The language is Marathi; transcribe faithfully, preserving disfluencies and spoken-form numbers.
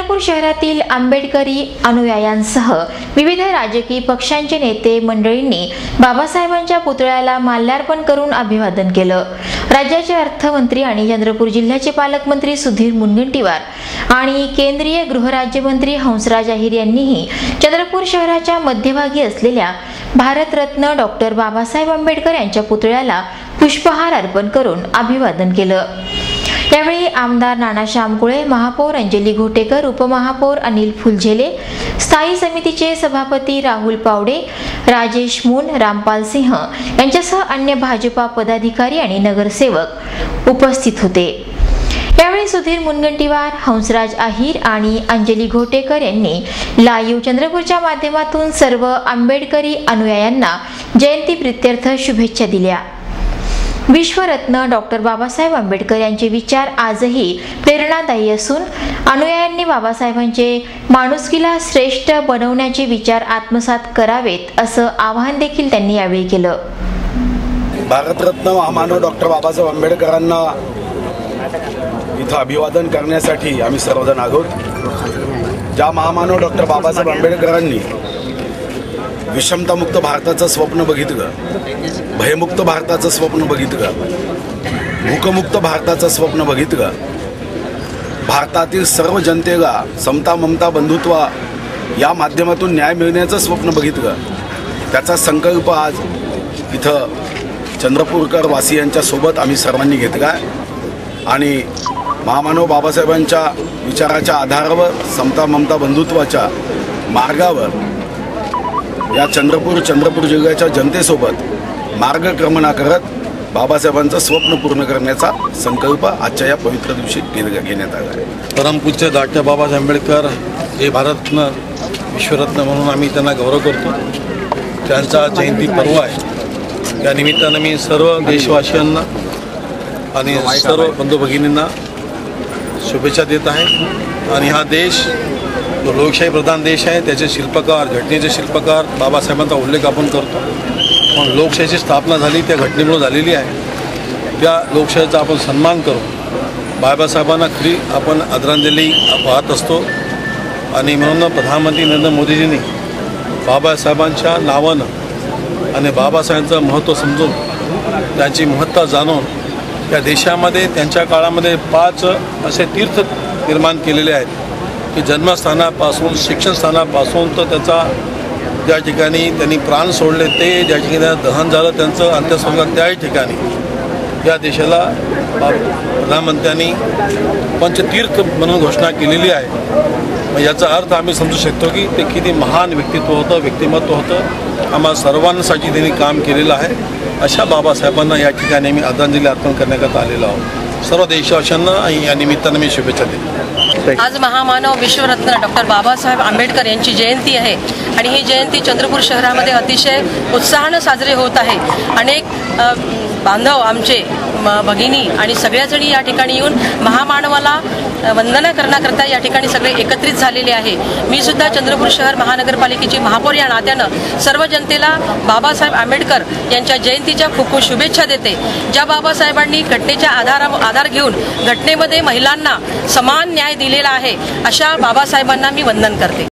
चंद्रपूर शहरातील आंबेडकरी अनुयायांसह विविध राजकीय पक्षांचे नेते मंडळींनी बाबासाहेबांच्या पुतळ्याला माल्यार्पण करून अभिवादन केलं। राज्याचे अर्थमंत्री आणि चंद्रपूर जिल्ह्याचे पालकमंत्री सुधीर मुनगंटीवार आणि केंद्रीय गृहराज्यमंत्री हंसराज अहिर यांनीही चंद्रपूर शहराच्या मध्यभागी असलेल्या भारतरत्न डॉक्टर बाबासाहेब आंबेडकर यांच्या पुतळ्याला पुष्पहार अर्पण करून अभिवादन केलं। यावेळी आमदार नाना शामकुळे, महापौर अंजली घोटेकर, उपमहापौर अनिल फुलझेले, स्थायी समितीचे सभापती राहुल पावडे, राजेश मून, रामपाल सिंह यांच्यासह अन्य भाजपा पदाधिकारी आणि नगरसेवक उपस्थित होते। यावेळी सुधीर मुनगंटीवार, हंसराज अहिर आणि अंजली घोटेकर यांनी लाईव्ह चंद्रपूरच्या माध्यमातून सर्व आंबेडकरी अनुयायांना जयंती प्रीत्यर्थ शुभेच्छा दिल्या। विश्वरत्न डॉक्टर बाबासाहेब आंबेडकर यांचे विचार आजही प्रेरणादायी असून अनुयायांनी बाबासाहेबांचे माणुसकीला श्रेष्ठ बनवण्याचे विचार आत्मसात करावेत असं आवाहन देखील त्यांनी यावेळी केलं। भारतरत्न महामानव डॉक्टर बाबासाहेब आंबेडकरांना इथं अभिवादन करण्यासाठी आम्ही सर्वजण आहोत। ज्या महामानव डॉक्टर बाबासाहेब आंबेडकरांनी विषमतामुक्त भारताचं स्वप्न बघितलं, भयमुक्त भारताचं स्वप्न बघितलं, भूकमुक्त भारताचं स्वप्न बघितलं, भारतातील सर्व जनतेला समता ममता बंधुत्व या माध्यमातून न्याय मिळण्याचं स्वप्न बघितलं, त्याचा संकल्प आज इथं चंद्रपूरकर वासियांच्या सोबत आम्ही सर्वांनी घेतला आणि महामानव बाबासाहेबांच्या विचाराच्या आधारावर समता ममता बंधुत्वाच्या मार्गावर या चंद्रपूर चंद्रपूर जिल्ह्याच्या जनतेसोबत मार्गक्रमणा करत बाबासाहेबांचं स्वप्न पूर्ण करण्याचा संकल्प आजच्या या पवित्र दिवशी घेण्यात आला आहे। परमपूज्य डॉक्टर बाबासाहेब आंबेडकर हे भारतरत्न विश्वरत्न म्हणून आम्ही त्यांना गौरव करतो। त्यांचा जयंती पर्व आहे, या निमित्तानं मी सर्व देशवासियांना आणि सर्व बंधू भगिनींना शुभेच्छा देत आहे। आणि हा देश जो लोकशाही प्रधान देश आहे, त्याचे शिल्पकार, घटनेचे शिल्पकार बाबासाहेबांचा उल्लेख आपण करतो, पण लोकशाहीची स्थापना झाली त्या घटनेमुळे झालेली आहे। त्या लोकशाहीचा आपण सन्मान करू, बाबासाहेबांना खरी आपण आदरांजली वाहत असतो। आणि म्हणून प्रधानमंत्री नरेंद्र मोदीजींनी बाबासाहेबांच्या नावानं आणि बाबासाहेबांचं महत्त्व समजून त्यांची महत्ता जाणून या देशामध्ये त्यांच्या काळामध्ये पाच असे तीर्थ निर्माण केलेले आहेत की जन्मस्थानापासून शिक्षणस्थानापासून तर त्याचा ज्या ठिकाणी त्यांनी प्राण सोडले ते ज्या ठिकाणी दहन झालं त्यांचं अंत्यसंस्कार त्याही ठिकाणी या देशाला प्रधानमंत्र्यांनी पंचतीर्थ म्हणून घोषणा केलेली आहे। मग याचा अर्थ आम्ही समजू शकतो की ते किती महान व्यक्तित्व होतं, व्यक्तिमत्व होतं, आम्हा सर्वांसाठी त्यांनी काम केलेलं आहे। अशा बाबासाहेबांना या ठिकाणी मी आदरांजली अर्पण करण्याकरता आलेलो आहोत। सर्व देशवासियांना या निमित्तानं मी शुभेच्छा देतो। आज महामानव विश्वरत्न डॉक्टर बाबासाहेब आंबेडकर यांची जयंती आहे आणि ही जयंती चंद्रपूर शहरामध्ये अतिशय उत्साहानं साजरी होत आहे। अनेक बांधव आमचे भगिनी आणि सगळ्याजणी या ठिकाणी येऊन महामानवाला वंदना करण्याकरता या ठिकाणी सगळे एकत्रित झालेले आहे। मी सुद्धा चंद्रपूर शहर महानगरपालिकेची महापौर या नात्यानं सर्व जनतेला बाबासाहेब आंबेडकर यांच्या जयंतीच्या खूप खूप शुभेच्छा देते। ज्या बाबासाहेबांनी घटनेच्या आधारा आधार घेऊन घटनेमध्ये महिलांना समान न्याय दिलेला आहे, अशा बाबासाहेबांना मी वंदन करते।